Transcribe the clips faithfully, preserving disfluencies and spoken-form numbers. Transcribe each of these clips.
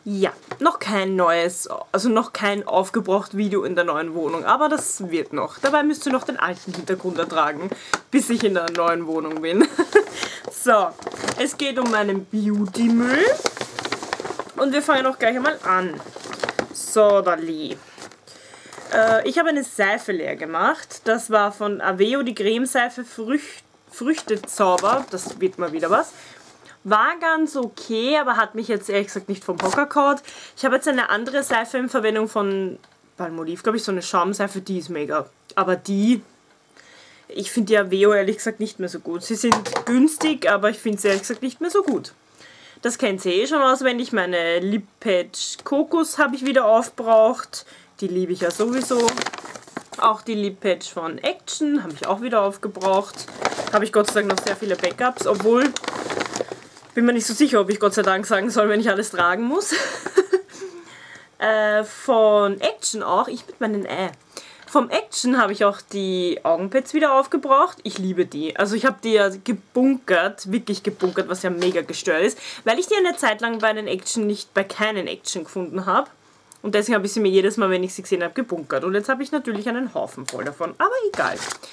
Ja, noch kein neues, also noch kein aufgebraucht Video in der neuen Wohnung, aber das wird noch. Dabei müsst ihr noch den alten Hintergrund ertragen, bis ich in der neuen Wohnung bin. So, es geht um meinen Beauty-Müll und wir fangen auch gleich einmal an. So, Dali. Äh, ich habe eine Seife leer gemacht. Das war von Aveo die Cremeseife Frücht, Früchtezauber. Das wird mal wieder was. War ganz okay, aber hat mich jetzt ehrlich gesagt nicht vom Hocker gehauen. Ich habe jetzt eine andere Seife in Verwendung von Palmolive, glaube ich, so eine Schaumseife, die ist mega. Aber die, ich finde die Aveo ehrlich gesagt nicht mehr so gut. Sie sind günstig, aber ich finde sie ehrlich gesagt nicht mehr so gut. Das kennt ihr eh schon auswendig. Meine Lip Patch Kokos habe ich wieder aufgebraucht. Die liebe ich ja sowieso. Auch die Lip Patch von Action habe ich auch wieder aufgebraucht. Habe ich Gott sei Dank noch sehr viele Backups, obwohl... Bin mir nicht so sicher, ob ich Gott sei Dank sagen soll, wenn ich alles tragen muss. äh, von Action auch, ich mit meinen Äh. Vom Action habe ich auch die Augenpads wieder aufgebraucht. Ich liebe die. Also ich habe die ja gebunkert, wirklich gebunkert, was ja mega gestört ist, weil ich die eine Zeit lang bei den Action nicht bei keinen Action gefunden habe. Und deswegen habe ich sie mir jedes Mal, wenn ich sie gesehen habe, gebunkert. Und jetzt habe ich natürlich einen Haufen voll davon, aber egal.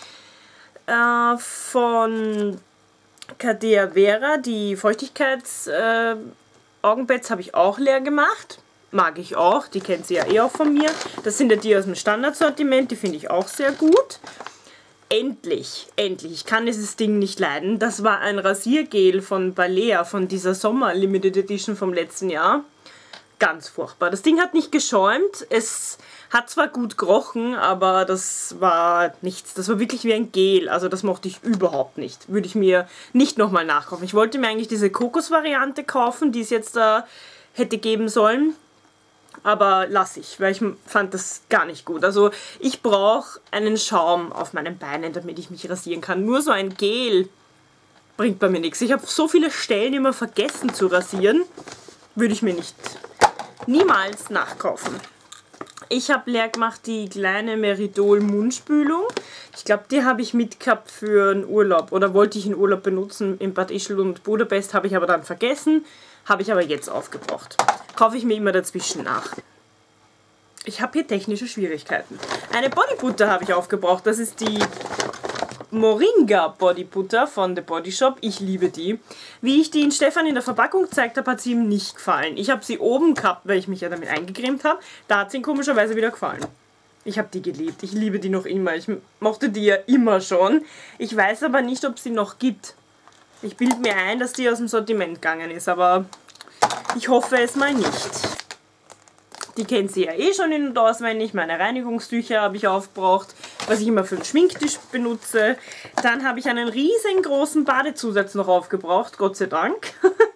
Äh, von... Cadea Vera, die Feuchtigkeits-Augenpads äh, habe ich auch leer gemacht. Mag ich auch, die kennt sie ja eh auch von mir. Das sind ja die aus dem Standardsortiment, die finde ich auch sehr gut. Endlich, endlich, ich kann dieses Ding nicht leiden. Das war ein Rasiergel von Balea, von dieser Sommer Limited Edition vom letzten Jahr. Ganz furchtbar. Das Ding hat nicht geschäumt, es hat zwar gut gerochen, aber das war nichts. Das war wirklich wie ein Gel, also das mochte ich überhaupt nicht. Würde ich mir nicht nochmal nachkaufen. Ich wollte mir eigentlich diese Kokos-Variante kaufen, die es jetzt da äh, hätte geben sollen. Aber lasse ich, weil ich fand das gar nicht gut. Also ich brauche einen Schaum auf meinen Beinen, damit ich mich rasieren kann. Nur so ein Gel bringt bei mir nichts. Ich habe so viele Stellen immer vergessen zu rasieren. Würde ich mir nicht niemals nachkaufen. Ich habe leer gemacht die kleine Meridol Mundspülung. Ich glaube, die habe ich mitgehabt für einen Urlaub. Oder wollte ich in Urlaub benutzen in Bad Ischl und Budapest. Habe ich aber dann vergessen. Habe ich aber jetzt aufgebraucht. Kaufe ich mir immer dazwischen nach. Ich habe hier technische Schwierigkeiten. Eine Bodybutter habe ich aufgebraucht. Das ist die Moringa Bodybutter von The Body Shop. Ich liebe die. Wie ich die in Stefan in der Verpackung gezeigt habe, hat sie ihm nicht gefallen. Ich habe sie oben gehabt, weil ich mich ja damit eingecremt habe. Da hat sie ihm komischerweise wieder gefallen. Ich habe die geliebt. Ich liebe die noch immer. Ich mochte die ja immer schon. Ich weiß aber nicht, ob sie noch gibt. Ich bilde mir ein, dass die aus dem Sortiment gegangen ist, aber ich hoffe es mal nicht. Die kennt sie ja eh schon in- und auswendig. Meine Reinigungstücher habe ich aufgebraucht, was ich immer für den Schminktisch benutze. Dann habe ich einen riesengroßen Badezusatz noch aufgebraucht, Gott sei Dank.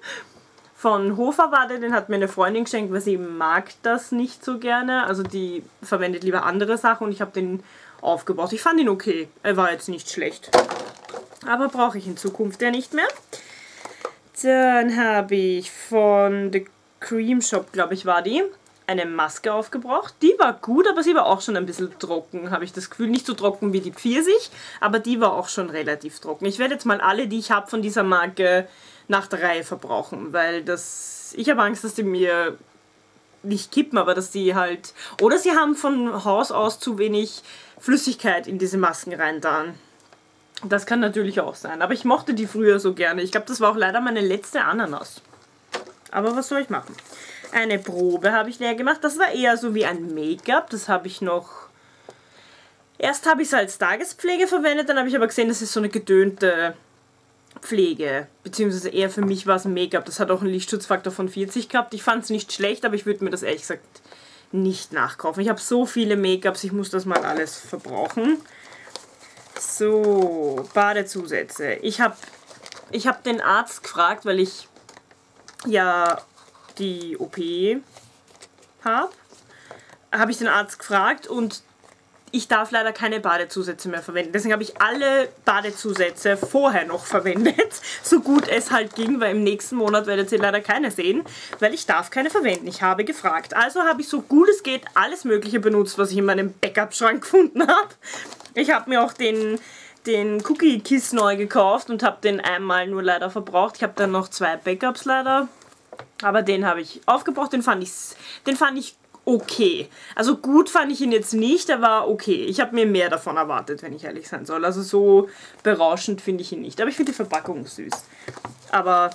Von Hofer war der, den hat mir eine Freundin geschenkt, weil sie mag das nicht so gerne. Also die verwendet lieber andere Sachen und ich habe den aufgebraucht. Ich fand ihn okay, er war jetzt nicht schlecht. Aber brauche ich in Zukunft ja nicht mehr. Dann habe ich von The Cream Shop, glaube ich, war die, eine Maske aufgebraucht. Die war gut, aber sie war auch schon ein bisschen trocken, habe ich das Gefühl. Nicht so trocken wie die Pfirsich, aber die war auch schon relativ trocken. Ich werde jetzt mal alle, die ich habe von dieser Marke, nach der Reihe verbrauchen, weil das... Ich habe Angst, dass die mir nicht kippen, aber dass die halt... Oder sie haben von Haus aus zu wenig Flüssigkeit in diese Masken rein dann. Das kann natürlich auch sein, aber ich mochte die früher so gerne. Ich glaube, das war auch leider meine letzte Ananas. Aber was soll ich machen? Eine Probe habe ich leer gemacht. Das war eher so wie ein Make-up. Das habe ich noch... Erst habe ich es als Tagespflege verwendet, dann habe ich aber gesehen, das ist so eine gedönte Pflege. Beziehungsweise eher für mich war es ein Make-up. Das hat auch einen Lichtschutzfaktor von vierzig gehabt. Ich fand es nicht schlecht, aber ich würde mir das ehrlich gesagt nicht nachkaufen. Ich habe so viele Make-ups, ich muss das mal alles verbrauchen. So, Badezusätze. Ich habe ich hab den Arzt gefragt, weil ich ja die O P habe. Habe ich den Arzt gefragt und ich darf leider keine Badezusätze mehr verwenden. Deswegen habe ich alle Badezusätze vorher noch verwendet, so gut es halt ging, weil im nächsten Monat werdet ihr leider keine sehen, weil ich darf keine verwenden. Ich habe gefragt. Also habe ich so gut es geht alles Mögliche benutzt, was ich in meinem Backup-Schrank gefunden habe. Ich habe mir auch den, den Cookie Kiss neu gekauft und habe den einmal nur leider verbraucht. Ich habe dann noch zwei Backups leider Aber den habe ich aufgebraucht, den fand ich, den fand ich okay. Also gut fand ich ihn jetzt nicht, er war okay. Ich habe mir mehr davon erwartet, wenn ich ehrlich sein soll. Also so berauschend finde ich ihn nicht. Aber ich finde die Verpackung süß. Aber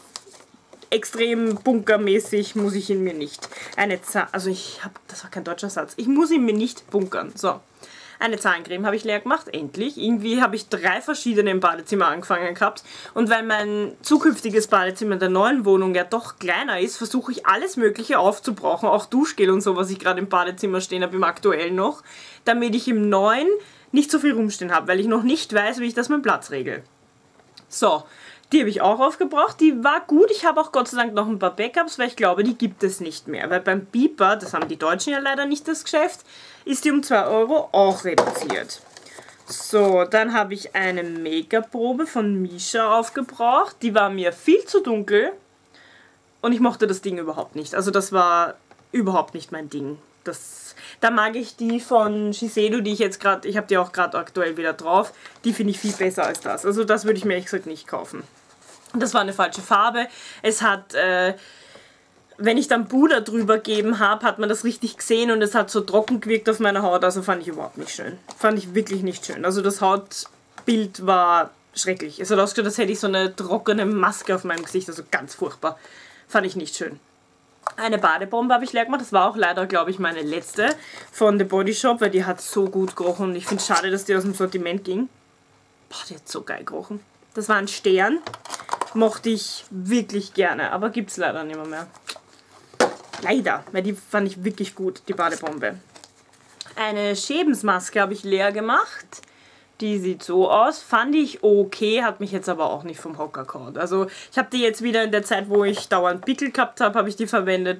extrem bunkermäßig muss ich ihn mir nicht. Eine Zahn... Also ich habe... Das war kein deutscher Satz. Ich muss ihn mir nicht bunkern. So. Eine Zahncreme habe ich leer gemacht, endlich. Irgendwie habe ich drei verschiedene im Badezimmer angefangen gehabt. Und weil mein zukünftiges Badezimmer in der neuen Wohnung ja doch kleiner ist, versuche ich alles Mögliche aufzubrauchen. Auch Duschgel und so, was ich gerade im Badezimmer stehen habe, im aktuellen noch. Damit ich im neuen nicht so viel rumstehen habe, weil ich noch nicht weiß, wie ich das mit dem Platz regel. So. Die habe ich auch aufgebraucht, die war gut. Ich habe auch Gott sei Dank noch ein paar Backups, weil ich glaube, die gibt es nicht mehr. Weil beim Beeper, das haben die Deutschen ja leider nicht, das Geschäft, ist die um zwei Euro auch reduziert. So, dann habe ich eine Make-up-Probe von Misha aufgebraucht. Die war mir viel zu dunkel und ich mochte das Ding überhaupt nicht. Also das war überhaupt nicht mein Ding. Das, da mag ich die von Shiseido, die ich jetzt gerade, ich habe die auch gerade aktuell wieder drauf, die finde ich viel besser als das. Also das würde ich mir ehrlich gesagt nicht kaufen. Das war eine falsche Farbe. Es hat, äh, wenn ich dann Puder drüber gegeben habe, hat man das richtig gesehen und es hat so trocken gewirkt auf meiner Haut. Also fand ich überhaupt nicht schön. Fand ich wirklich nicht schön. Also das Hautbild war schrecklich. Es hat ausgeschaut, als hätte ich so eine trockene Maske auf meinem Gesicht. Also ganz furchtbar. Fand ich nicht schön. Eine Badebombe habe ich leer gemacht. Das war auch leider, glaube ich, meine letzte von The Body Shop, weil die hat so gut gerochen. Und ich finde es schade, dass die aus dem Sortiment ging. Boah, die hat so geil gerochen. Das war ein Stern. Mochte ich wirklich gerne, aber gibt es leider nicht mehr, mehr. Leider, weil die fand ich wirklich gut, die Badebombe. Eine Schäbensmaske habe ich leer gemacht. Die sieht so aus. Fand ich okay, hat mich jetzt aber auch nicht vom Hocker gehauen. Also ich habe die jetzt wieder in der Zeit, wo ich dauernd Pickel gehabt habe, habe ich die verwendet.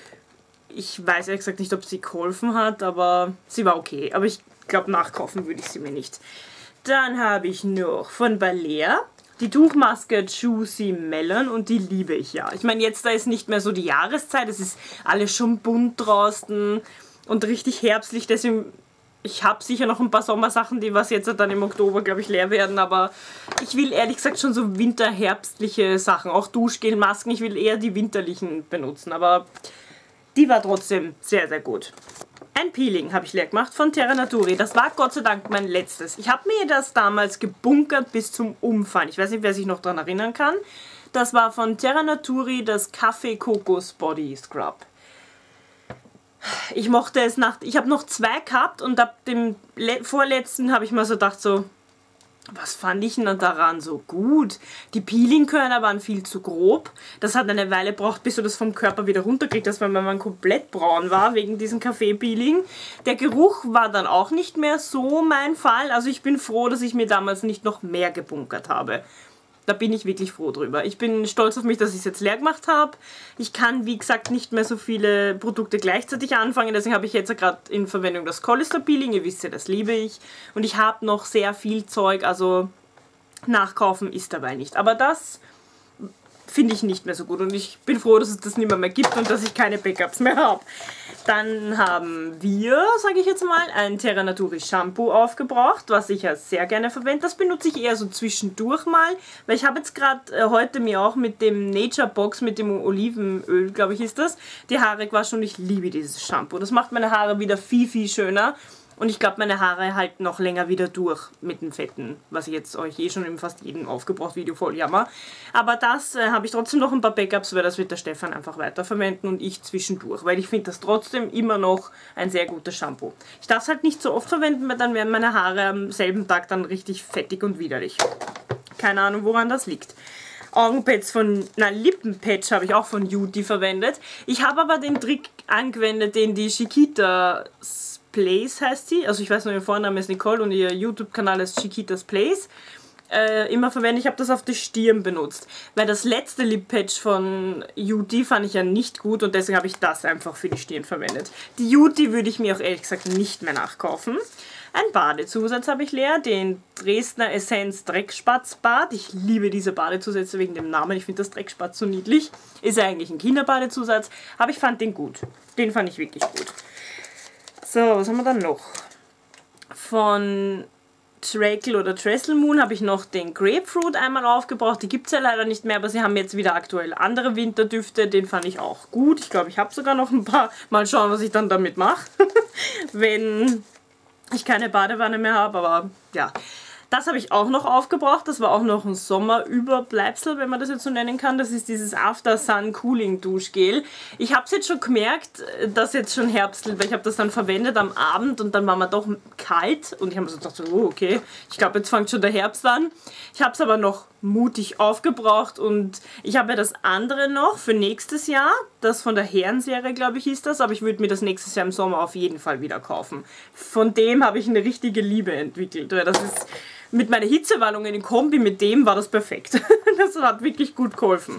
Ich weiß ehrlich gesagt nicht, ob sie geholfen hat, aber sie war okay. Aber ich glaube, nachkaufen würde ich sie mir nicht. Dann habe ich noch von Balea die Tuchmaske Juicy Melon und die liebe ich ja. Ich meine, jetzt da ist nicht mehr so die Jahreszeit, es ist alles schon bunt draußen und richtig herbstlich, deswegen, ich habe sicher noch ein paar Sommersachen, die was jetzt dann im Oktober, glaube ich, leer werden, aber ich will ehrlich gesagt schon so winterherbstliche Sachen, auch Duschgelmasken, ich will eher die winterlichen benutzen, aber die war trotzdem sehr, sehr gut. Ein Peeling habe ich leer gemacht von Terra Naturi. Das war Gott sei Dank mein letztes. Ich habe mir das damals gebunkert bis zum Umfallen. Ich weiß nicht, wer sich noch daran erinnern kann. Das war von Terra Naturi das Kaffee Kokos Body Scrub. Ich mochte es nach... Ich habe noch zwei gehabt und ab dem vorletzten habe ich mir so gedacht, so... Was fand ich denn daran so gut? Die Peelingkörner waren viel zu grob. Das hat eine Weile gebraucht, bis du das vom Körper wieder runterkriegst. Das war, wenn man komplett braun war, wegen diesem Kaffee-Peeling. Der Geruch war dann auch nicht mehr so mein Fall. Also ich bin froh, dass ich mir damals nicht noch mehr gebunkert habe. Da bin ich wirklich froh drüber. Ich bin stolz auf mich, dass ich es jetzt leer gemacht habe. Ich kann, wie gesagt, nicht mehr so viele Produkte gleichzeitig anfangen. Deswegen habe ich jetzt gerade in Verwendung das Colister Peeling. Ihr wisst ja, das liebe ich. Und ich habe noch sehr viel Zeug, also nachkaufen ist dabei nicht. Aber das finde ich nicht mehr so gut. Und ich bin froh, dass es das nicht mehr, mehr gibt und dass ich keine Backups mehr habe. Dann haben wir, sage ich jetzt mal, ein Terra Naturi Shampoo aufgebraucht, was ich ja sehr gerne verwende. Das benutze ich eher so zwischendurch mal, weil ich habe jetzt gerade äh, heute mir auch mit dem Nature Box, mit dem Olivenöl, glaube ich ist das, die Haare gewaschen und ich liebe dieses Shampoo. Das macht meine Haare wieder viel, viel schöner. Und ich glaube, meine Haare halten noch länger wieder durch mit den Fetten, was ich jetzt euch eh schon in fast jedem Aufgebraucht-Video voll jammer. Aber das äh, habe ich trotzdem noch ein paar Backups, weil das wird der Stefan einfach weiterverwenden und ich zwischendurch. Weil ich finde das trotzdem immer noch ein sehr gutes Shampoo. Ich darf es halt nicht so oft verwenden, weil dann werden meine Haare am selben Tag dann richtig fettig und widerlich. Keine Ahnung, woran das liegt. Augenpads von, na Lippenpatch habe ich auch von Judy verwendet. Ich habe aber den Trick angewendet, den die Chiquita Place heißt sie, also ich weiß nur, ihr Vorname ist Nicole und ihr YouTube-Kanal ist Chiquitas Place, äh, immer verwendet. Ich habe das auf die Stirn benutzt, weil das letzte Lip-Patch von Judy fand ich ja nicht gut und deswegen habe ich das einfach für die Stirn verwendet. Die Judy würde ich mir auch ehrlich gesagt nicht mehr nachkaufen. Ein Badezusatz habe ich leer, den Dresdner Essenz Dreckspatzbad. Ich liebe diese Badezusätze wegen dem Namen, ich finde das Dreckspatz so niedlich. Ist ja eigentlich ein Kinderbadezusatz, aber ich fand den gut. Den fand ich wirklich gut. So, was haben wir dann noch? Von Treacle oder Trestle Moon habe ich noch den Grapefruit einmal aufgebraucht. Die gibt es ja leider nicht mehr, aber sie haben jetzt wieder aktuell andere Winterdüfte. Den fand ich auch gut. Ich glaube, ich habe sogar noch ein paar. Mal schauen, was ich dann damit mache, wenn ich keine Badewanne mehr habe. Aber ja, das habe ich auch noch aufgebraucht. Das war auch noch ein Sommerüberbleibsel, wenn man das jetzt so nennen kann. Das ist dieses After Sun Cooling Duschgel. Ich habe es jetzt schon gemerkt, dass jetzt schon herbstelt, weil ich habe das dann verwendet am Abend und dann war mir doch kalt. Und ich habe mir so gedacht, oh okay, ich glaube, jetzt fängt schon der Herbst an. Ich habe es aber noch mutig aufgebraucht und ich habe ja das andere noch für nächstes Jahr. Das von der Herrenserie, glaube ich, hieß das. Aber ich würde mir das nächstes Jahr im Sommer auf jeden Fall wieder kaufen. Von dem habe ich eine richtige Liebe entwickelt. Weil das ist... Mit meiner Hitzewallungen in Kombi, mit dem war das perfekt. Das hat wirklich gut geholfen.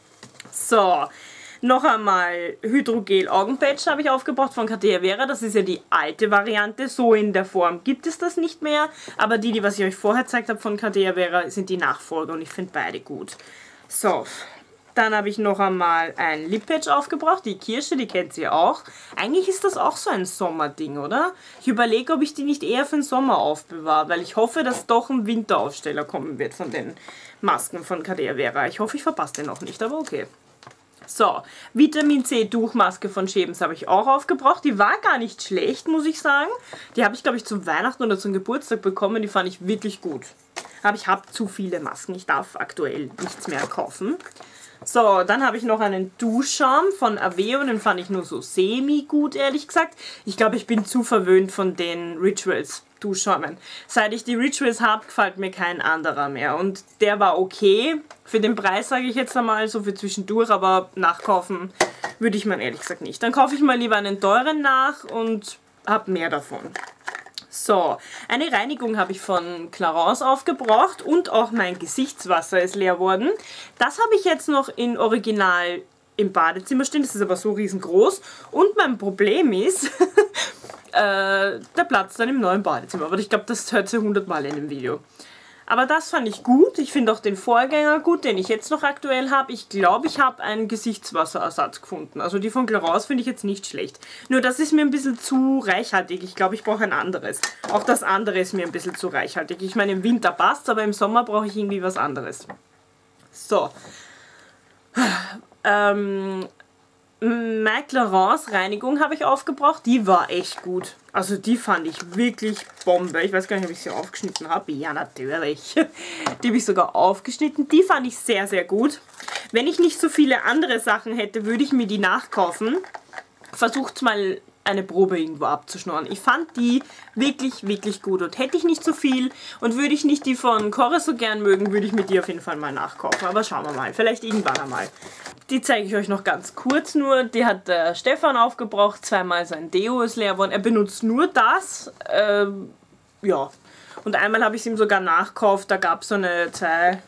So, noch einmal Hydrogel Augenpatch habe ich aufgebraucht von Cadea Vera. Das ist ja die alte Variante. So in der Form gibt es das nicht mehr. Aber die, die was ich euch vorher gezeigt habe von Cadea Vera, sind die Nachfolger und ich finde beide gut. So, dann habe ich noch einmal ein Lip Patch aufgebraucht. Die Kirsche, die kennt ihr auch. Eigentlich ist das auch so ein Sommerding, oder? Ich überlege, ob ich die nicht eher für den Sommer aufbewahre, weil ich hoffe, dass doch ein Winteraufsteller kommen wird von den Masken von Cadea Vera. Ich hoffe, ich verpasse den noch nicht, aber okay. So, Vitamin C Duchmaske von Schebens habe ich auch aufgebraucht. Die war gar nicht schlecht, muss ich sagen. Die habe ich, glaube ich, zum Weihnachten oder zum Geburtstag bekommen. Die fand ich wirklich gut. Aber ich habe zu viele Masken. Ich darf aktuell nichts mehr kaufen. So, dann habe ich noch einen Duschschaum von Aveo, den fand ich nur so semi-gut, ehrlich gesagt. Ich glaube, ich bin zu verwöhnt von den Rituals Duschschaumen. Seit ich die Rituals habe, gefällt mir kein anderer mehr. Und der war okay. Für den Preis sage ich jetzt einmal, so für zwischendurch, aber nachkaufen würde ich mir ehrlich gesagt nicht. Dann kaufe ich mal lieber einen teuren nach und habe mehr davon. So, eine Reinigung habe ich von Clarins aufgebraucht und auch mein Gesichtswasser ist leer worden. Das habe ich jetzt noch in Original im Badezimmer stehen, das ist aber so riesengroß. Und mein Problem ist, äh, der Platz dann im neuen Badezimmer. Aber ich glaube, das hört ihr hundertmal in dem Video. Aber das fand ich gut. Ich finde auch den Vorgänger gut, den ich jetzt noch aktuell habe. Ich glaube, ich habe einen Gesichtswasserersatz gefunden. Also die von Clarins finde ich jetzt nicht schlecht. Nur das ist mir ein bisschen zu reichhaltig. Ich glaube, ich brauche ein anderes. Auch das andere ist mir ein bisschen zu reichhaltig. Ich meine, im Winter passt, aber im Sommer brauche ich irgendwie was anderes. So. Ähm... Meine Clarins Reinigung habe ich aufgebraucht, die war echt gut. Also die fand ich wirklich Bombe. Ich weiß gar nicht, ob ich sie aufgeschnitten habe. Ja, natürlich. Die habe ich sogar aufgeschnitten. Die fand ich sehr, sehr gut. Wenn ich nicht so viele andere Sachen hätte, würde ich mir die nachkaufen. Versucht mal eine Probe irgendwo abzuschnorren. Ich fand die wirklich, wirklich gut. Und hätte ich nicht so viel und würde ich nicht die von Corre so gern mögen, würde ich mir die auf jeden Fall mal nachkaufen. Aber schauen wir mal. Vielleicht irgendwann einmal. Die zeige ich euch noch ganz kurz nur. Die hat der Stefan aufgebraucht. Zweimal sein Deo ist leer geworden. Er benutzt nur das. Ähm, ja. Und einmal habe ich es ihm sogar nachgekauft. Da gab es so eine zwei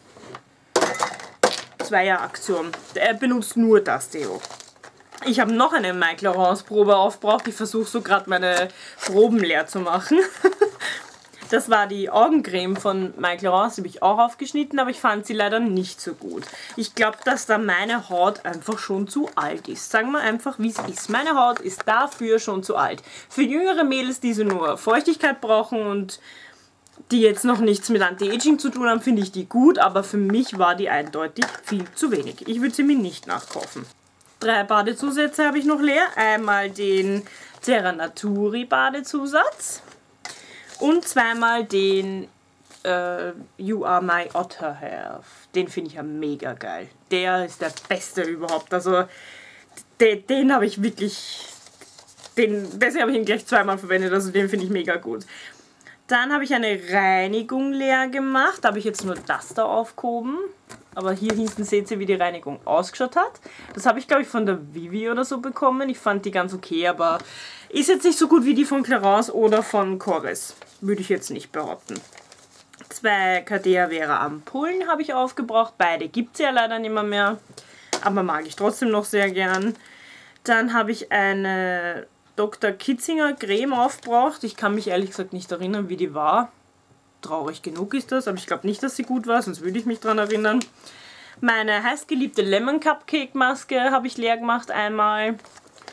Zweier-Aktion. Er benutzt nur das Deo. Ich habe noch eine Mai Clarins Probe aufgebraucht. Ich versuche so gerade meine Proben leer zu machen. Das war die Augencreme von Mai Clarins, die habe ich auch aufgeschnitten, aber ich fand sie leider nicht so gut. Ich glaube, dass da meine Haut einfach schon zu alt ist. Sagen wir einfach, wie es ist. Meine Haut ist dafür schon zu alt. Für jüngere Mädels, die so nur Feuchtigkeit brauchen und die jetzt noch nichts mit Anti-Aging zu tun haben, finde ich die gut, aber für mich war die eindeutig viel zu wenig. Ich würde sie mir nicht nachkaufen. Drei Badezusätze habe ich noch leer. Einmal den Terra Naturi Badezusatz. Und zweimal den äh, You Are My Otter Hair. Den finde ich ja mega geil. Der ist der beste überhaupt. Also den, den habe ich wirklich... Den, deswegen habe ich ihn gleich zweimal verwendet. Also den finde ich mega gut. Dann habe ich eine Reinigung leer gemacht. Da habe ich jetzt nur das da aufgehoben. Aber hier hinten seht ihr, wie die Reinigung ausgeschaut hat. Das habe ich, glaube ich, von der Vivi oder so bekommen. Ich fand die ganz okay, aber ist jetzt nicht so gut wie die von Clarins oder von Corres. Würde ich jetzt nicht behaupten. Zwei Cadea Vera Ampullen habe ich aufgebraucht. Beide gibt es ja leider nicht mehr, mehr. Aber mag ich trotzdem noch sehr gern. Dann habe ich eine Doktor Kitzinger Creme aufgebraucht. Ich kann mich ehrlich gesagt nicht erinnern, wie die war. Traurig genug ist das, aber ich glaube nicht, dass sie gut war, sonst würde ich mich daran erinnern. Meine heißgeliebte Lemon Cupcake Maske habe ich leer gemacht einmal.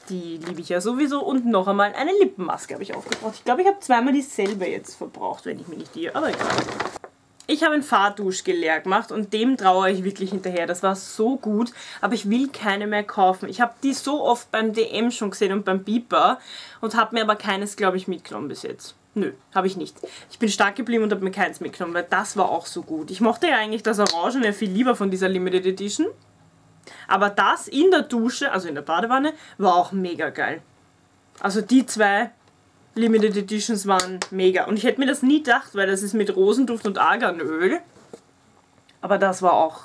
Die liebe ich ja sowieso. Und noch einmal eine Lippenmaske habe ich aufgebraucht. Ich glaube, ich habe zweimal dieselbe jetzt verbraucht, wenn ich mich nicht irre. Aber egal. Ich habe ein Fahrduschgel leer gemacht und dem traue ich wirklich hinterher. Das war so gut, aber ich will keine mehr kaufen. Ich habe die so oft beim D M schon gesehen und beim Biber und habe mir aber keines, glaube ich, mitgenommen bis jetzt. Nö, habe ich nicht. Ich bin stark geblieben und habe mir keins mitgenommen, weil das war auch so gut. Ich mochte ja eigentlich das Orangene viel lieber von dieser Limited Edition. Aber das in der Dusche, also in der Badewanne, war auch mega geil. Also die zwei Limited Editions waren mega. Und ich hätte mir das nie gedacht, weil das ist mit Rosenduft und Arganöl. Aber das war auch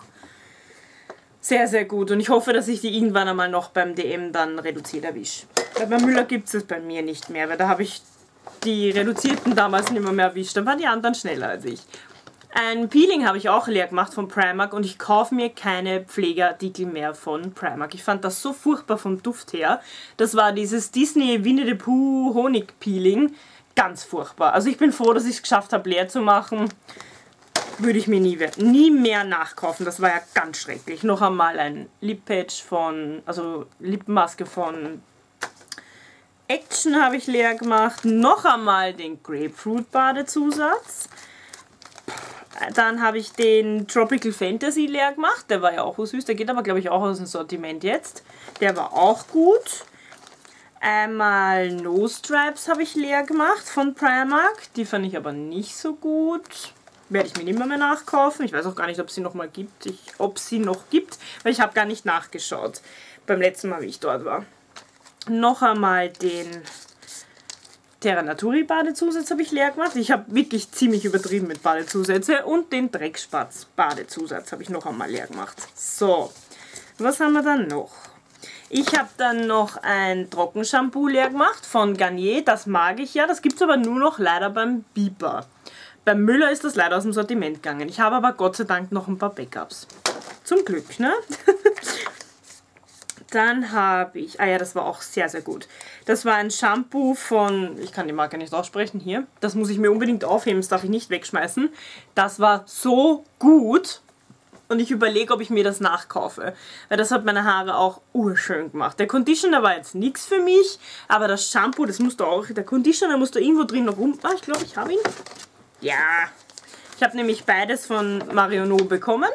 sehr, sehr gut. Und ich hoffe, dass ich die irgendwann einmal noch beim D M dann reduziert erwische. Weil bei Müller gibt es es bei mir nicht mehr, weil da habe ich die reduzierten damals nicht mehr, mehr erwischt. Dann waren die anderen schneller als ich. Ein Peeling habe ich auch leer gemacht von Primark und ich kaufe mir keine Pflegeartikel mehr von Primark. Ich fand das so furchtbar vom Duft her. Das war dieses Disney Winnie the Pooh Honig Peeling. Ganz furchtbar. Also ich bin froh, dass ich es geschafft habe, leer zu machen. Würde ich mir nie, nie mehr nachkaufen. Das war ja ganz schrecklich. Noch einmal ein Lip Patch von, also Lippenmaske von Action habe ich leer gemacht. Noch einmal den Grapefruit Badezusatz. Dann habe ich den Tropical Fantasy leer gemacht. Der war ja auch so süß. Der geht aber, glaube ich, auch aus dem Sortiment jetzt. Der war auch gut. Einmal No Stripes habe ich leer gemacht von Primark. Die fand ich aber nicht so gut. Werde ich mir nicht mehr, mehr nachkaufen. Ich weiß auch gar nicht, ob es sie noch mal gibt. Ich, ob sie noch gibt, weil ich habe gar nicht nachgeschaut. Beim letzten Mal, wie ich dort war. Noch einmal den Terra Naturi Badezusatz habe ich leer gemacht. Ich habe wirklich ziemlich übertrieben mit Badezusätze. Und den Dreckspatz Badezusatz habe ich noch einmal leer gemacht. So, was haben wir dann noch? Ich habe dann noch ein Trockenshampoo leer gemacht von Garnier. Das mag ich ja. Das gibt es aber nur noch leider beim Biber. Beim Müller ist das leider aus dem Sortiment gegangen. Ich habe aber Gott sei Dank noch ein paar Backups. Zum Glück, ne? Dann habe ich, ah ja, das war auch sehr, sehr gut. Das war ein Shampoo von, ich kann die Marke nicht aussprechen, hier. Das muss ich mir unbedingt aufheben, das darf ich nicht wegschmeißen. Das war so gut und ich überlege, ob ich mir das nachkaufe. Weil das hat meine Haare auch urschön gemacht. Der Conditioner war jetzt nichts für mich, aber das Shampoo, das musst du auch, der Conditioner musst du irgendwo drin noch rum, ah, ich glaube, ich habe ihn. Ja, ich habe nämlich beides von Marionneau bekommen.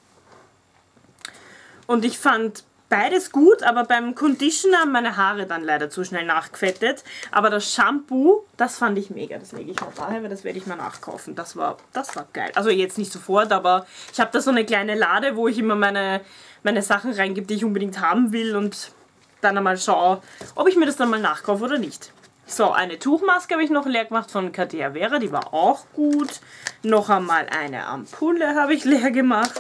Und ich fand beides gut, aber beim Conditioner haben meine Haare dann leider zu schnell nachgefettet. Aber das Shampoo, das fand ich mega. Das lege ich mal daher, weil das werde ich mal nachkaufen. Das war, das war geil. Also jetzt nicht sofort, aber ich habe da so eine kleine Lade, wo ich immer meine, meine Sachen reingebe, die ich unbedingt haben will. Und dann einmal schaue, ob ich mir das dann mal nachkaufe oder nicht. So, eine Tuchmaske habe ich noch leer gemacht von Katia Vera. Die war auch gut. Noch einmal eine Ampulle habe ich leer gemacht.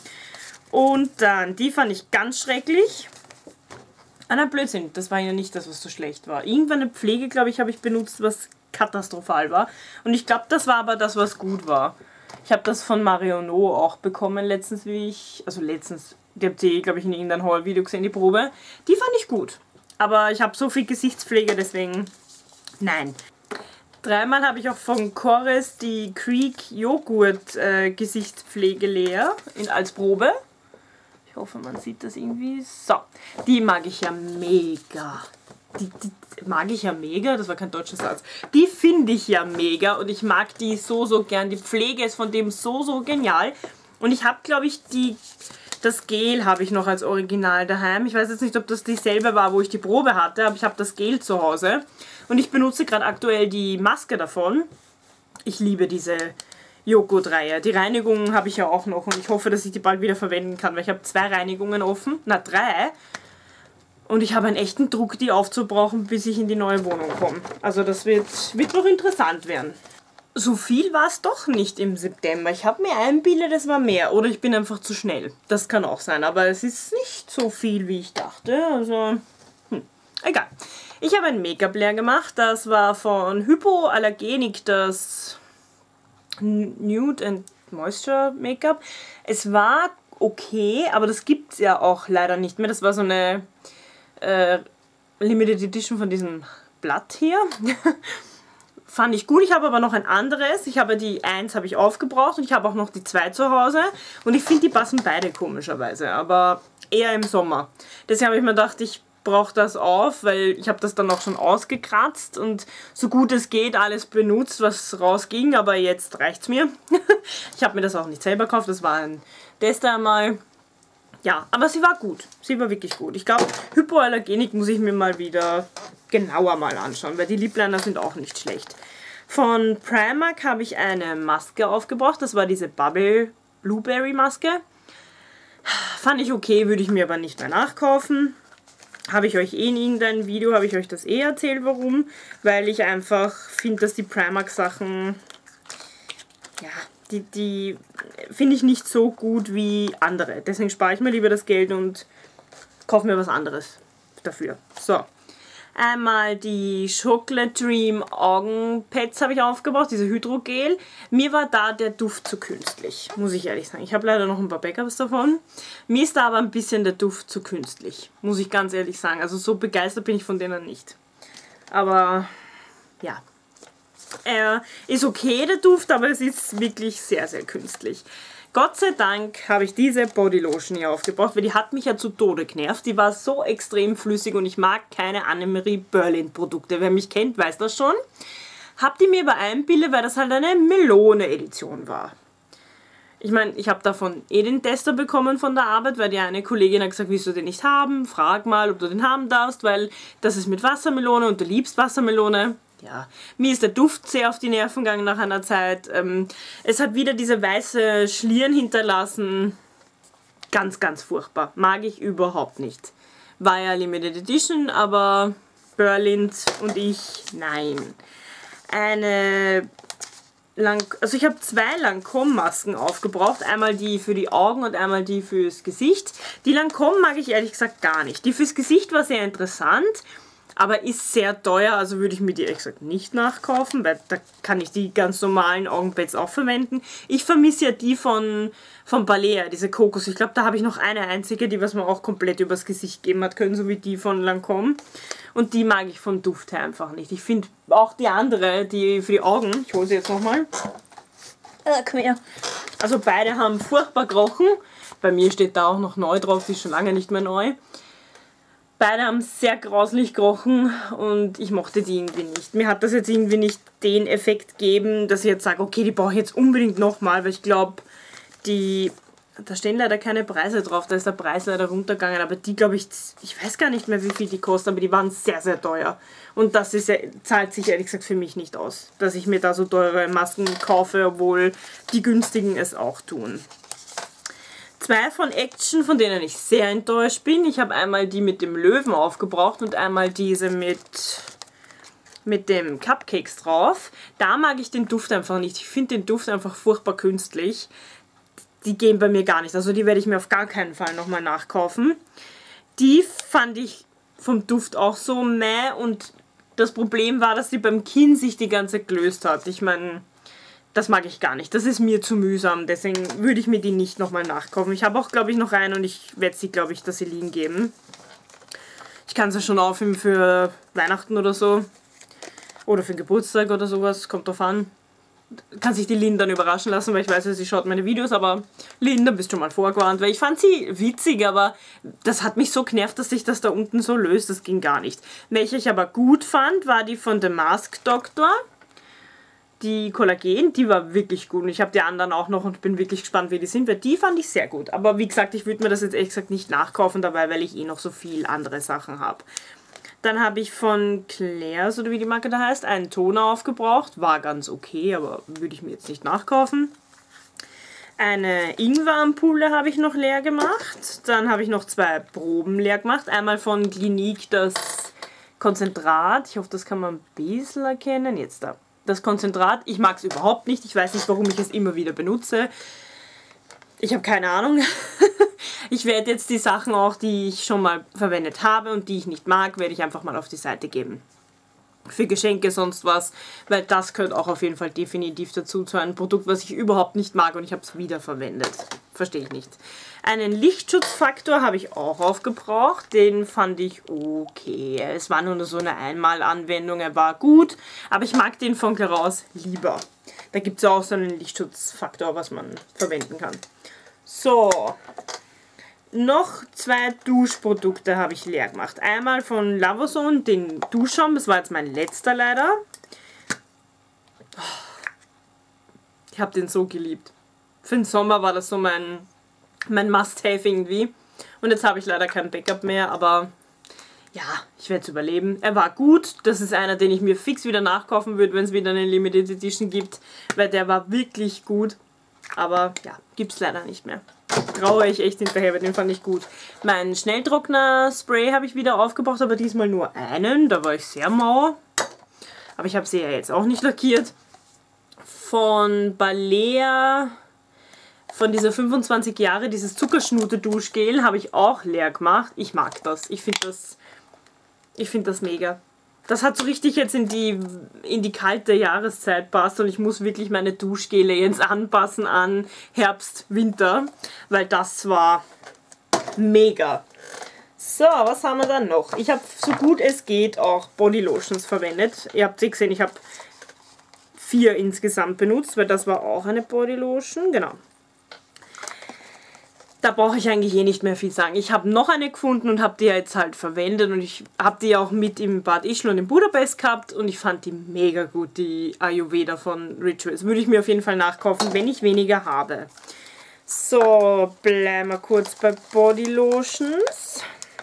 Und dann, die fand ich ganz schrecklich. Ah, nein, Blödsinn, das war ja nicht das, was so schlecht war. Irgendwann eine Pflege, glaube ich, habe ich benutzt, was katastrophal war. Und ich glaube, das war aber das, was gut war. Ich habe das von Marionneau auch bekommen letztens, wie ich, also letztens, die habt ihr, glaube ich, in irgendeinem Haul-Video gesehen, die Probe. Die fand ich gut. Aber ich habe so viel Gesichtspflege, deswegen, nein. Dreimal habe ich auch von Corres die Creek Joghurt äh, Gesichtspflege leer in, als Probe. Ich hoffe, man sieht das irgendwie. So, die mag ich ja mega. Die, die mag ich ja mega, das war kein deutscher Satz. Die finde ich ja mega und ich mag die so, so gern. Die Pflege ist von dem so, so genial. Und ich habe, glaube ich, die, das Gel habe ich noch als Original daheim. Ich weiß jetzt nicht, ob das dieselbe war, wo ich die Probe hatte, aber ich habe das Gel zu Hause. Und ich benutze gerade aktuell die Maske davon. Ich liebe diese Joghurt-Reihe. Die Reinigung habe ich ja auch noch und ich hoffe, dass ich die bald wieder verwenden kann, weil ich habe zwei Reinigungen offen, na drei. Und ich habe einen echten Druck, die aufzubrauchen, bis ich in die neue Wohnung komme. Also das wird, wird noch interessant werden. So viel war es doch nicht im September. Ich habe mir eingebildet, es war mehr. Oder ich bin einfach zu schnell. Das kann auch sein, aber es ist nicht so viel, wie ich dachte. Also, hm, egal. Ich habe ein Make-up leer gemacht. Das war von Hypoallergenic, das Nude and Moisture Make-up. Es war okay, aber das gibt es ja auch leider nicht mehr. Das war so eine äh, Limited Edition von diesem Blatt hier. Fand ich gut. Ich habe aber noch ein anderes. Ich habe die eins habe ich aufgebraucht und ich habe auch noch die zwei zu Hause. Und ich finde, die passen beide komischerweise, aber eher im Sommer. Deswegen habe ich mir gedacht, ich brauche das auf, weil ich habe das dann auch schon ausgekratzt und so gut es geht alles benutzt, was rausging, aber jetzt reicht's mir. Ich habe mir das auch nicht selber gekauft, das war ein Tester einmal. Ja, aber sie war gut. Sie war wirklich gut. Ich glaube, Hypoallergenik muss ich mir mal wieder genauer mal anschauen, weil die Lip Liner sind auch nicht schlecht. Von Primark habe ich eine Maske aufgebracht. Das war diese Bubble Blueberry Maske. Fand ich okay, würde ich mir aber nicht mehr nachkaufen. Habe ich euch eh in irgendeinem Video, habe ich euch das eh erzählt, warum. Weil ich einfach finde, dass die Primark Sachen, ja, die, die finde ich nicht so gut wie andere. Deswegen spare ich mir lieber das Geld und kaufe mir was anderes dafür. So. Einmal die Chocolate Dream Augenpads habe ich aufgebraucht, diese Hydrogel. Mir war da der Duft zu künstlich, muss ich ehrlich sagen. Ich habe leider noch ein paar Backups davon. Mir ist da aber ein bisschen der Duft zu künstlich, muss ich ganz ehrlich sagen. Also so begeistert bin ich von denen nicht. Aber ja, er ist okay, der Duft, aber es ist wirklich sehr, sehr künstlich. Gott sei Dank habe ich diese Bodylotion hier aufgebraucht, weil die hat mich ja zu Tode genervt. Die war so extrem flüssig und ich mag keine Annemarie Berlin Produkte. Wer mich kennt, weiß das schon. Hab die mir aber einbildet, weil das halt eine Melone-Edition war. Ich meine, ich habe davon eh den Tester bekommen von der Arbeit, weil die eine Kollegin hat gesagt, willst du den nicht haben? Frag mal, ob du den haben darfst, weil das ist mit Wassermelone und du liebst Wassermelone. Ja, mir ist der Duft sehr auf die Nerven gegangen nach einer Zeit. Ähm, es hat wieder diese weiße Schlieren hinterlassen. Ganz, ganz furchtbar. Mag ich überhaupt nicht. War ja Limited Edition, aber Berlin und ich, nein. Eine Lang also ich habe zwei Lancôme-Masken aufgebraucht. Einmal die für die Augen und einmal die fürs Gesicht. Die Lancôme mag ich ehrlich gesagt gar nicht. Die fürs Gesicht war sehr interessant. Aber ist sehr teuer, also würde ich mir die ehrlich gesagt nicht nachkaufen, weil da kann ich die ganz normalen Augenpads auch verwenden. Ich vermisse ja die von, von Balea, diese Kokos. Ich glaube, da habe ich noch eine einzige, die was man auch komplett übers Gesicht geben hat können, so wie die von Lancôme. Und die mag ich vom Duft her einfach nicht. Ich finde auch die andere, die für die Augen, ich hole sie jetzt nochmal. Äh, komm her. Also beide haben furchtbar gerochen. Bei mir steht da auch noch neu drauf, die ist schon lange nicht mehr neu. Beide haben sehr grauslich gerochen und ich mochte die irgendwie nicht. Mir hat das jetzt irgendwie nicht den Effekt gegeben, dass ich jetzt sage, okay, die brauche ich jetzt unbedingt nochmal, weil ich glaube, die, da stehen leider keine Preise drauf, da ist der Preis leider runtergegangen, aber die glaube ich, ich weiß gar nicht mehr, wie viel die kosten, aber die waren sehr, sehr teuer. Und das ist, zahlt sich ehrlich gesagt für mich nicht aus, dass ich mir da so teure Masken kaufe, obwohl die günstigen es auch tun. Zwei von Action, von denen ich sehr enttäuscht bin. Ich habe einmal die mit dem Löwen aufgebraucht und einmal diese mit, mit dem Cupcakes drauf. Da mag ich den Duft einfach nicht. Ich finde den Duft einfach furchtbar künstlich. Die gehen bei mir gar nicht. Also die werde ich mir auf gar keinen Fall nochmal nachkaufen. Die fand ich vom Duft auch so meh und das Problem war, dass die beim Kinn sich die ganze Zeit gelöst hat. Ich meine, das mag ich gar nicht. Das ist mir zu mühsam. Deswegen würde ich mir die nicht nochmal nachkaufen. Ich habe auch, glaube ich, noch einen und ich werde sie, glaube ich, dass sie liegen geben. Ich kann sie schon aufheben für Weihnachten oder so. Oder für den Geburtstag oder sowas. Kommt drauf an. Kann sich die Lynn dann überraschen lassen, weil ich weiß, sie schaut meine Videos. Aber Lynn, da bist du schon mal vorgewarnt. Weil ich fand sie witzig, aber das hat mich so genervt, dass sich das da unten so löst. Das ging gar nicht. Welche ich aber gut fand, war die von The Mask Doctor. Die Kollagen, die war wirklich gut und ich habe die anderen auch noch und bin wirklich gespannt, wie die sind, weil die fand ich sehr gut. Aber wie gesagt, ich würde mir das jetzt ehrlich gesagt nicht nachkaufen dabei, weil ich eh noch so viel andere Sachen habe. Dann habe ich von Claire's, oder wie die Marke da heißt, einen Toner aufgebraucht. War ganz okay, aber würde ich mir jetzt nicht nachkaufen. Eine Ingwer-Ampulle habe ich noch leer gemacht. Dann habe ich noch zwei Proben leer gemacht. Einmal von Clinique das Konzentrat. Ich hoffe, das kann man ein bisschen erkennen. Jetzt da. Das Konzentrat, ich mag es überhaupt nicht. Ich weiß nicht, warum ich es immer wieder benutze. Ich habe keine Ahnung. Ich werde jetzt die Sachen auch, die ich schon mal verwendet habe und die ich nicht mag, werde ich einfach mal auf die Seite geben. Für Geschenke, sonst was, weil das gehört auch auf jeden Fall definitiv dazu, zu einem Produkt, was ich überhaupt nicht mag und ich habe es wieder verwendet. Verstehe ich nicht. Einen Lichtschutzfaktor habe ich auch aufgebraucht, den fand ich okay. Es war nur so eine Einmalanwendung, er war gut, aber ich mag den von Claire's lieber. Da gibt es auch so einen Lichtschutzfaktor, was man verwenden kann. So, noch zwei Duschprodukte habe ich leer gemacht. Einmal von Lavazone, den Duschschaum, das war jetzt mein letzter leider. Ich habe den so geliebt. Für den Sommer war das so mein, mein Must-Have irgendwie. Und jetzt habe ich leider kein Backup mehr, aber ja, ich werde es überleben. Er war gut. Das ist einer, den ich mir fix wieder nachkaufen würde, wenn es wieder eine Limited Edition gibt. Weil der war wirklich gut. Aber ja, gibt es leider nicht mehr. Traue ich echt hinterher, weil den fand ich gut. Mein Schnelltrockner-Spray habe ich wieder aufgebraucht, aber diesmal nur einen. Da war ich sehr mau. Aber ich habe sie ja jetzt auch nicht lackiert. Von Balea, von dieser fünfundzwanzig Jahre, dieses Zuckerschnute-Duschgel, habe ich auch leer gemacht. Ich mag das. Ich finde das, ich finde das mega. Das hat so richtig jetzt in die, in die kalte Jahreszeit passt und ich muss wirklich meine Duschgele jetzt anpassen an Herbst, Winter, weil das war mega. So, was haben wir dann noch? Ich habe so gut es geht auch Bodylotions verwendet. Ihr habt sie gesehen, ich habe vier insgesamt benutzt, weil das war auch eine Bodylotion, genau. Da brauche ich eigentlich eh nicht mehr viel sagen. Ich habe noch eine gefunden und habe die jetzt halt verwendet und ich habe die auch mit im Bad Ischl und in Budapest gehabt und ich fand die mega gut, die Ayurveda von Rituals. Würde ich mir auf jeden Fall nachkaufen, wenn ich weniger habe. So, bleiben wir kurz bei Bodylotions.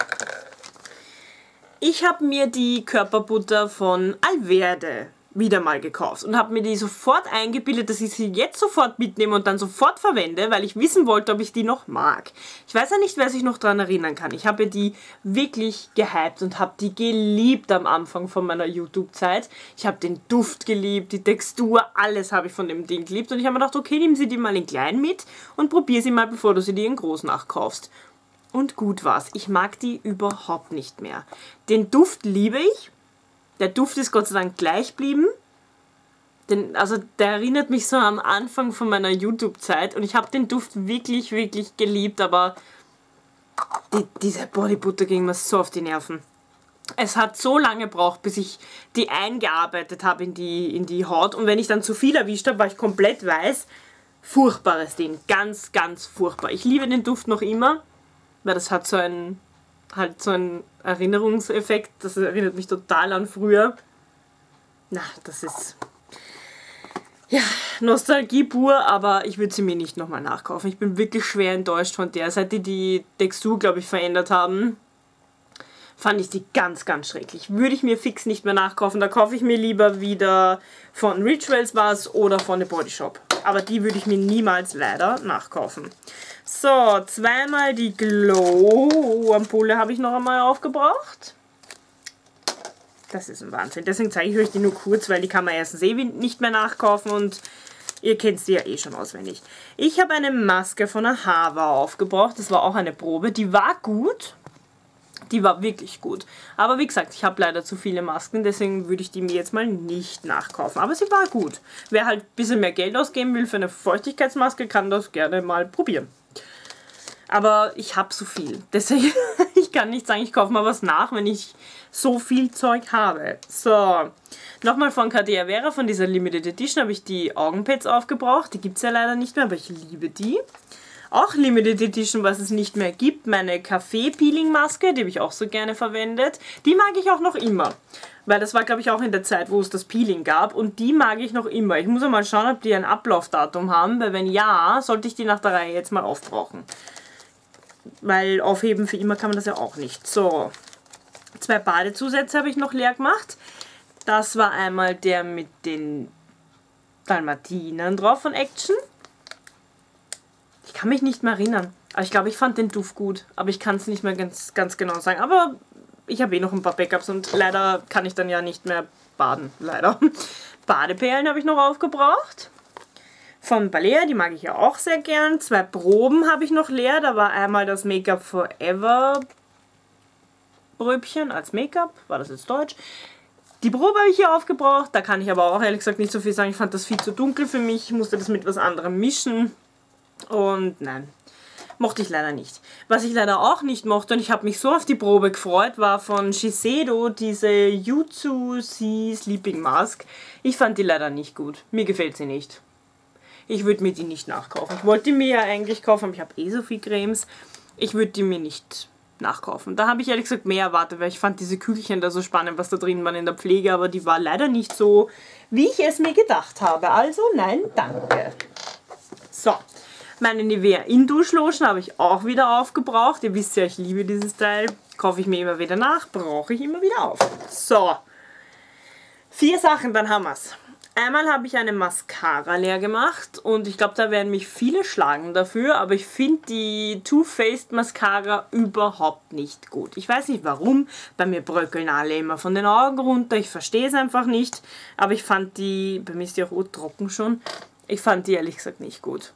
Ich habe mir die Körperbutter von Alverde wieder mal gekauft und habe mir die sofort eingebildet, dass ich sie jetzt sofort mitnehme und dann sofort verwende, weil ich wissen wollte, ob ich die noch mag. Ich weiß ja nicht, wer sich noch daran erinnern kann. Ich habe die wirklich gehypt und habe die geliebt am Anfang von meiner YouTube-Zeit. Ich habe den Duft geliebt, die Textur, alles habe ich von dem Ding geliebt und ich habe mir gedacht, okay, nimm sie die mal in klein mit und probier sie mal, bevor du sie dir in groß nachkaufst. Und gut war's. Ich mag die überhaupt nicht mehr. Den Duft liebe ich. Der Duft ist Gott sei Dank gleich geblieben. Den, also der erinnert mich so am Anfang von meiner YouTube-Zeit und ich habe den Duft wirklich, wirklich geliebt, aber die, diese Bodybutter ging mir so auf die Nerven. Es hat so lange gebraucht, bis ich die eingearbeitet habe in die, in die Haut und wenn ich dann zu viel erwischt habe, war ich komplett weiß. Furchtbares Ding, ganz, ganz furchtbar. Ich liebe den Duft noch immer, weil das hat so einen... halt so ein Erinnerungseffekt, das erinnert mich total an früher. Na, das ist ja Nostalgie pur, aber ich würde sie mir nicht nochmal nachkaufen. Ich bin wirklich schwer enttäuscht von der. Seit die die Textur, glaube ich, verändert haben, fand ich die ganz, ganz schrecklich. Würde ich mir fix nicht mehr nachkaufen. Da kaufe ich mir lieber wieder von Rituals was oder von The Body Shop. Aber die würde ich mir niemals leider nachkaufen. So, zweimal die Glow-Ampulle habe ich noch einmal aufgebraucht. Das ist ein Wahnsinn. Deswegen zeige ich euch die nur kurz, weil die kann man erstens eh nicht mehr nachkaufen und ihr kennt sie ja eh schon auswendig. Ich habe eine Maske von Ahava aufgebraucht. Das war auch eine Probe. Die war gut. Die war wirklich gut. Aber wie gesagt, ich habe leider zu viele Masken, deswegen würde ich die mir jetzt mal nicht nachkaufen. Aber sie war gut. Wer halt ein bisschen mehr Geld ausgeben will für eine Feuchtigkeitsmaske, kann das gerne mal probieren. Aber ich habe so viel. Deswegen, ich kann nicht sagen, ich kaufe mal was nach, wenn ich so viel Zeug habe. So, nochmal von Cartier Vera, von dieser Limited Edition, habe ich die Augenpads aufgebraucht. Die gibt es ja leider nicht mehr, aber ich liebe die. Auch Limited Edition, was es nicht mehr gibt, meine Kaffee-Peeling-Maske, die habe ich auch so gerne verwendet. Die mag ich auch noch immer, weil das war, glaube ich, auch in der Zeit, wo es das Peeling gab und die mag ich noch immer. Ich muss mal schauen, ob die ein Ablaufdatum haben, weil wenn ja, sollte ich die nach der Reihe jetzt mal aufbrauchen. Weil aufheben für immer kann man das ja auch nicht. So, zwei Badezusätze habe ich noch leer gemacht. Das war einmal der mit den Dalmatinern drauf von Action. Ich kann mich nicht mehr erinnern. Aber ich glaube, ich fand den Duft gut. Aber ich kann es nicht mehr ganz, ganz genau sagen. Aber ich habe eh noch ein paar Backups und leider kann ich dann ja nicht mehr baden. Leider. Badeperlen habe ich noch aufgebraucht. Von Balea, die mag ich ja auch sehr gern. Zwei Proben habe ich noch leer. Da war einmal das Make-up Forever Bröbchen als Make-up. War das jetzt Deutsch? Die Probe habe ich hier aufgebraucht. Da kann ich aber auch ehrlich gesagt nicht so viel sagen. Ich fand das viel zu dunkel für mich. Ich musste das mit was anderem mischen. Und nein, mochte ich leider nicht. Was ich leider auch nicht mochte, und ich habe mich so auf die Probe gefreut, war von Shiseido diese Yuzu Sea Sleeping Mask. Ich fand die leider nicht gut. Mir gefällt sie nicht. Ich würde mir die nicht nachkaufen. Ich wollte die mir ja eigentlich kaufen, aber ich habe eh so viel Cremes. ich würde die mir nicht nachkaufen. Da habe ich ehrlich gesagt mehr erwartet, weil ich fand diese Kügelchen da so spannend, was da drin war in der Pflege, aber die war leider nicht so, wie ich es mir gedacht habe. Also nein, danke. So, meine Nivea In-Duschlotion habe ich auch wieder aufgebraucht. Ihr wisst ja, ich liebe dieses Teil. Kaufe ich mir immer wieder nach, brauche ich immer wieder auf. So, vier Sachen, dann haben wir es. Einmal habe ich eine Mascara leer gemacht und ich glaube, da werden mich viele schlagen dafür, aber ich finde die Too Faced Mascara überhaupt nicht gut. Ich weiß nicht warum, bei mir bröckeln alle immer von den Augen runter, ich verstehe es einfach nicht, aber ich fand die, bei mir ist die auch trocken schon, ich fand die ehrlich gesagt nicht gut.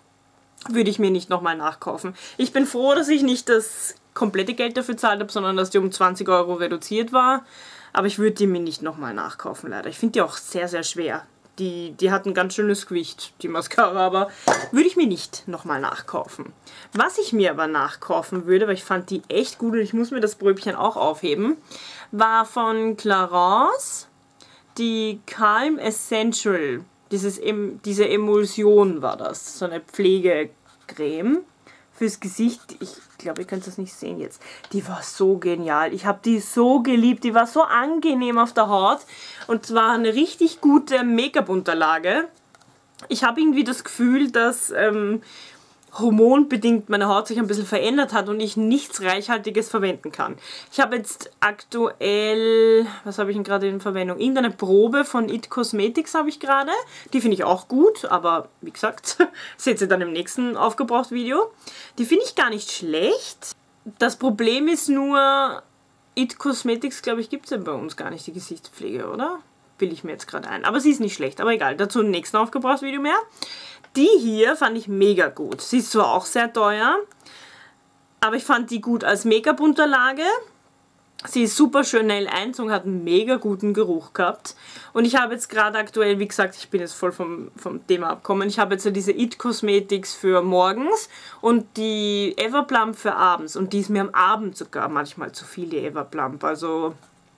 Würde ich mir nicht nochmal nachkaufen. Ich bin froh, dass ich nicht das komplette Geld dafür gezahlt habe, sondern dass die um zwanzig Euro reduziert war. Aber ich würde die mir nicht nochmal nachkaufen, leider. Ich finde die auch sehr, sehr schwer. Die, die hat ein ganz schönes Gewicht, die Mascara, aber würde ich mir nicht nochmal nachkaufen. Was ich mir aber nachkaufen würde, weil ich fand die echt gut und ich muss mir das Bröbchen auch aufheben, war von Clarins die Calm Essential. Dieses, diese Emulsion war das, so eine Pflegecreme fürs Gesicht. Ich glaube, ihr könnt das nicht sehen jetzt. Die war so genial. Ich habe die so geliebt. Die war so angenehm auf der Haut. Und zwar eine richtig gute Make-up-Unterlage. Ich habe irgendwie das Gefühl, dass ähm, hormonbedingt meine Haut sich ein bisschen verändert hat und ich nichts Reichhaltiges verwenden kann. Ich habe jetzt aktuell, was habe ich denn gerade in Verwendung? Irgendeine Probe von It Cosmetics habe ich gerade. Die finde ich auch gut, aber wie gesagt, seht ihr dann im nächsten Aufgebraucht-Video. Die finde ich gar nicht schlecht. Das Problem ist nur, It Cosmetics, glaube ich, gibt es ja bei uns gar nicht, die Gesichtspflege, oder? Bilde ich mir jetzt gerade ein. Aber sie ist nicht schlecht, aber egal. Dazu im nächsten Aufgebraucht-Video mehr. Die hier fand ich mega gut. Sie ist zwar auch sehr teuer, aber ich fand die gut als Make-up-Unterlage. Sie ist super schön Nail eins und hat einen mega guten Geruch gehabt. Und ich habe jetzt gerade aktuell, wie gesagt, ich bin jetzt voll vom, vom Thema abgekommen, ich habe jetzt so diese It Cosmetics für morgens und die Everplump für abends. Und die ist mir am Abend sogar manchmal zu viel, die Everplump. Also,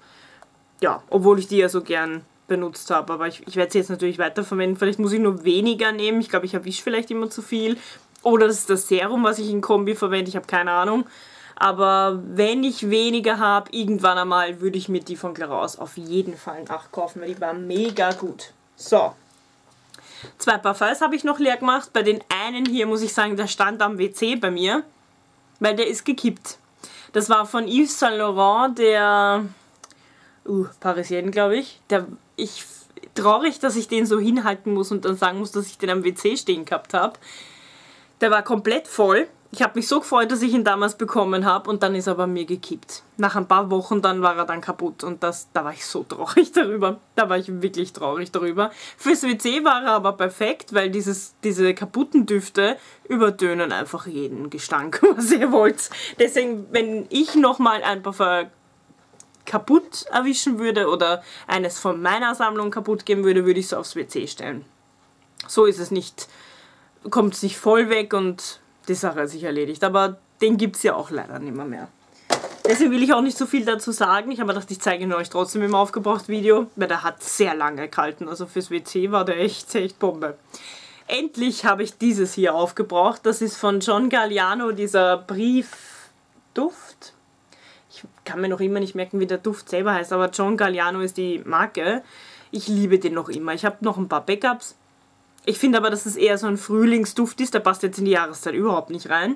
ja, obwohl ich die ja so gern benutzt habe, aber ich, ich werde sie jetzt natürlich weiterverwenden. Vielleicht muss ich nur weniger nehmen. Ich glaube, ich erwische vielleicht immer zu viel. Oder das ist das Serum, was ich in Kombi verwende. Ich habe keine Ahnung. Aber wenn ich weniger habe, irgendwann einmal würde ich mir die von Clarins auf jeden Fall nachkaufen, weil die war mega gut. So. Zwei Parfums habe ich noch leer gemacht. Bei den einen hier muss ich sagen, der stand am W C bei mir, weil der ist gekippt. Das war von Yves Saint Laurent, der Uh, Parisienne, glaube ich. Der, ich. Traurig, dass ich den so hinhalten muss und dann sagen muss, dass ich den am W C stehen gehabt habe. Der war komplett voll. Ich habe mich so gefreut, dass ich ihn damals bekommen habe und dann ist er bei mir gekippt. Nach ein paar Wochen dann war er dann kaputt und das, da war ich so traurig darüber. Da war ich wirklich traurig darüber. Fürs W C war er aber perfekt, weil dieses, diese kaputten Düfte übertönen einfach jeden Gestank, was ihr wollt. Deswegen, wenn ich nochmal ein Parfum kaputt erwischen würde oder eines von meiner Sammlung kaputt geben würde, würde ich es aufs W C stellen. So ist es nicht, kommt es nicht voll weg und die Sache ist sich erledigt. Aber den gibt es ja auch leider nicht mehr, mehr. Deswegen will ich auch nicht so viel dazu sagen. Ich habe mir gedacht, ich zeige ihn euch trotzdem im Aufgebraucht-Video, weil der hat sehr lange gehalten. Also fürs W C war der echt, echt Bombe. Endlich habe ich dieses hier aufgebraucht. Das ist von John Galliano, dieser Briefduft. Ich kann mir noch immer nicht merken, wie der Duft selber heißt, aber John Galliano ist die Marke. Ich liebe den noch immer. Ich habe noch ein paar Backups. Ich finde aber, dass es eher so ein Frühlingsduft ist. Der passt jetzt in die Jahreszeit überhaupt nicht rein.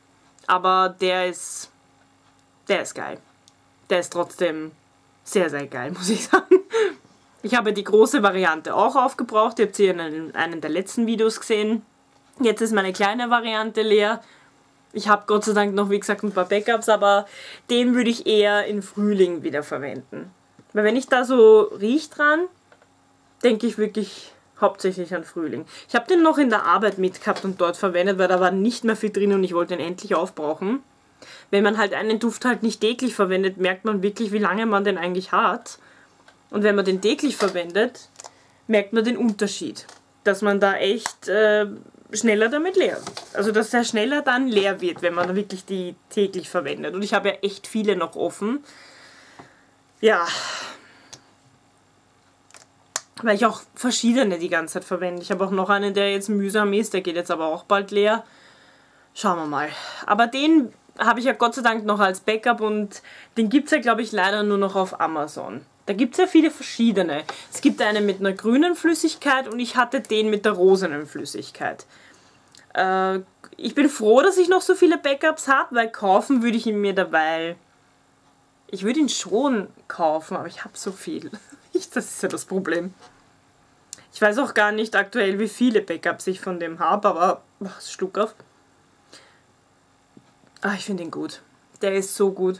Aber der ist, der ist geil. Der ist trotzdem sehr, sehr geil, muss ich sagen. Ich habe die große Variante auch aufgebraucht. Ihr habt sie in einem der letzten Videos gesehen. Jetzt ist meine kleine Variante leer. Ich habe Gott sei Dank noch, wie gesagt, ein paar Backups, aber den würde ich eher im Frühling wieder verwenden. Weil wenn ich da so rieche dran, denke ich wirklich hauptsächlich an Frühling. Ich habe den noch in der Arbeit mitgehabt und dort verwendet, weil da war nicht mehr viel drin und ich wollte ihn endlich aufbrauchen. Wenn man halt einen Duft halt nicht täglich verwendet, merkt man wirklich, wie lange man den eigentlich hat. Und wenn man den täglich verwendet, merkt man den Unterschied. Dass man da echt äh, schneller damit leer wird. Also dass er schneller dann leer wird, wenn man wirklich die täglich verwendet. Und ich habe ja echt viele noch offen. Ja. Weil ich auch verschiedene die ganze Zeit verwende. Ich habe auch noch einen, der jetzt mühsam ist. Der geht jetzt aber auch bald leer. Schauen wir mal. Aber den habe ich ja Gott sei Dank noch als Backup und den gibt es ja, glaube ich, leider nur noch auf Amazon. Da gibt es ja viele verschiedene. Es gibt einen mit einer grünen Flüssigkeit und ich hatte den mit der rosenen Flüssigkeit. Äh, ich bin froh, dass ich noch so viele Backups habe, weil kaufen würde ich ihn mir dabei... Ich würde ihn schon kaufen, aber ich habe so viel. Das ist ja das Problem. Ich weiß auch gar nicht aktuell, wie viele Backups ich von dem habe, aber... Was, Schluck auf. Ah, ich finde ihn gut. Der ist so gut.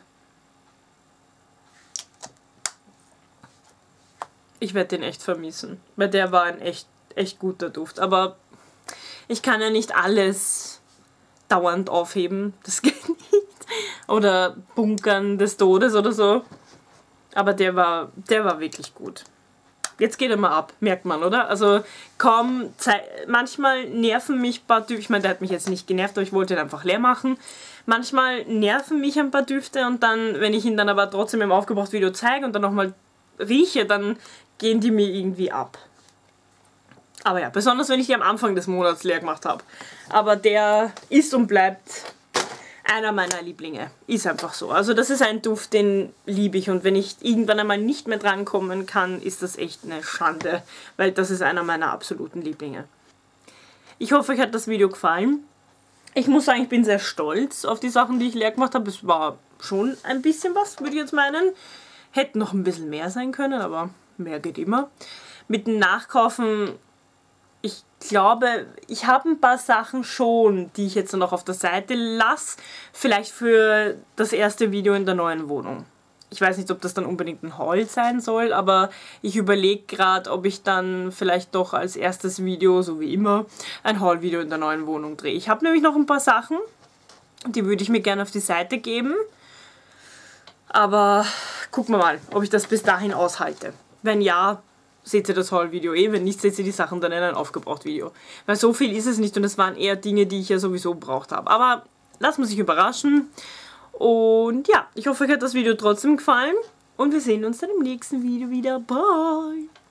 Ich werde den echt vermissen, weil der war ein echt, echt guter Duft. Aber ich kann ja nicht alles dauernd aufheben, das geht nicht. Oder bunkern des Todes oder so. Aber der war, der war wirklich gut. Jetzt geht er mal ab, merkt man, oder? Also kaum Zeit. Manchmal nerven mich ein paar Düfte. Ich meine, der hat mich jetzt nicht genervt, aber ich wollte ihn einfach leer machen. Manchmal nerven mich ein paar Düfte und dann, wenn ich ihn dann aber trotzdem im Aufgebraucht-Video zeige und dann nochmal rieche, dann gehen die mir irgendwie ab. Aber ja, besonders wenn ich die am Anfang des Monats leer gemacht habe. Aber der ist und bleibt einer meiner Lieblinge. Ist einfach so. Also das ist ein Duft, den liebe ich. Und wenn ich irgendwann einmal nicht mehr drankommen kann, ist das echt eine Schande. Weil das ist einer meiner absoluten Lieblinge. Ich hoffe, euch hat das Video gefallen. Ich muss sagen, ich bin sehr stolz auf die Sachen, die ich leer gemacht habe. Es war schon ein bisschen was, würde ich jetzt meinen. Hätte noch ein bisschen mehr sein können, aber mehr geht immer. Mit dem Nachkaufen, ich glaube, ich habe ein paar Sachen schon, die ich jetzt noch auf der Seite lasse. Vielleicht für das erste Video in der neuen Wohnung. Ich weiß nicht, ob das dann unbedingt ein Haul sein soll, aber ich überlege gerade, ob ich dann vielleicht doch als erstes Video, so wie immer, ein Haul-Video in der neuen Wohnung drehe. Ich habe nämlich noch ein paar Sachen, die würde ich mir gerne auf die Seite geben. Aber gucken wir mal, ob ich das bis dahin aushalte. Wenn ja, seht ihr das Haul-Video eh. Wenn nicht, seht ihr die Sachen dann in ein Aufgebraucht-Video. Weil so viel ist es nicht und es waren eher Dinge, die ich ja sowieso gebraucht habe. Aber lasst uns sich überraschen. Und ja, ich hoffe, euch hat das Video trotzdem gefallen. Und wir sehen uns dann im nächsten Video wieder. Bye!